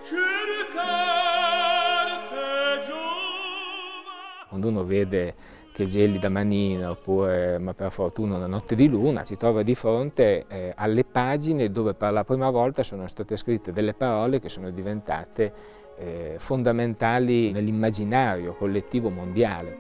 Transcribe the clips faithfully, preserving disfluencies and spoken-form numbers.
Quando uno vede Che gelida manina oppure Ma per fortuna una notte di luna, si trova di fronte eh, alle pagine dove per la prima volta sono state scritte delle parole che sono diventate eh, fondamentali nell'immaginario collettivo mondiale.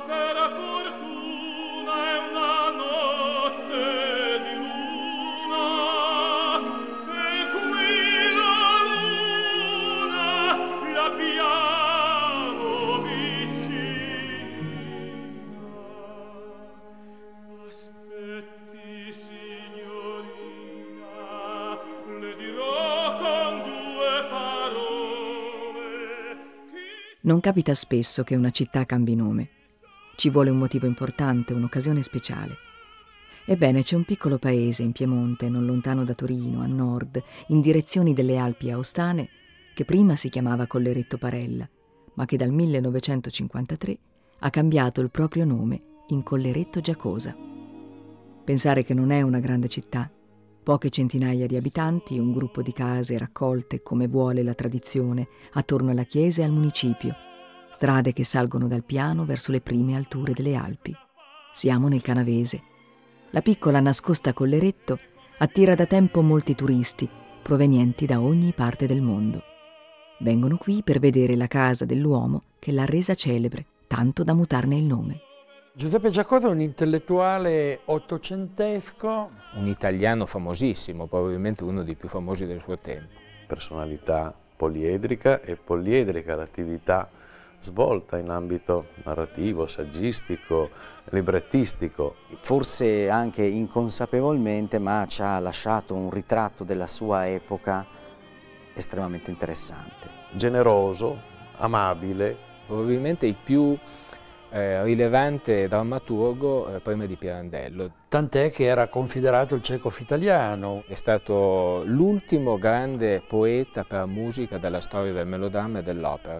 Non capita spesso che una città cambi nome. Ci vuole un motivo importante, un'occasione speciale. Ebbene, c'è un piccolo paese in Piemonte, non lontano da Torino, a nord, in direzione delle Alpi Aostane, che prima si chiamava Colleretto Parella, ma che dal millenovecentocinquantatré ha cambiato il proprio nome in Colleretto Giacosa. Pensare che non è una grande città, poche centinaia di abitanti, un gruppo di case raccolte come vuole la tradizione attorno alla chiesa e al municipio, strade che salgono dal piano verso le prime alture delle Alpi. Siamo nel Canavese. La piccola nascosta Colleretto attira da tempo molti turisti provenienti da ogni parte del mondo. Vengono qui per vedere la casa dell'uomo che l'ha resa celebre, tanto da mutarne il nome. Giuseppe Giacosa è un intellettuale ottocentesco. Un italiano famosissimo, probabilmente uno dei più famosi del suo tempo. Personalità poliedrica e poliedrica l'attività svolta in ambito narrativo, saggistico, librettistico. Forse anche inconsapevolmente, ma ci ha lasciato un ritratto della sua epoca estremamente interessante. Generoso, amabile. Probabilmente il più Eh, rilevante drammaturgo eh, prima di Pirandello. Tant'è che era considerato il Chekhov italiano. È stato l'ultimo grande poeta per musica della storia del melodramma e dell'opera.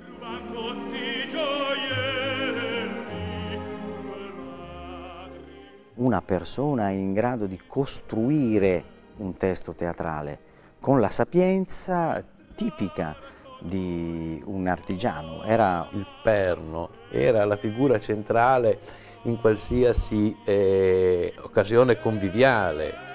Una persona in grado di costruire un testo teatrale con la sapienza tipica di un artigiano. Era il perno, era la figura centrale in qualsiasi eh, occasione conviviale.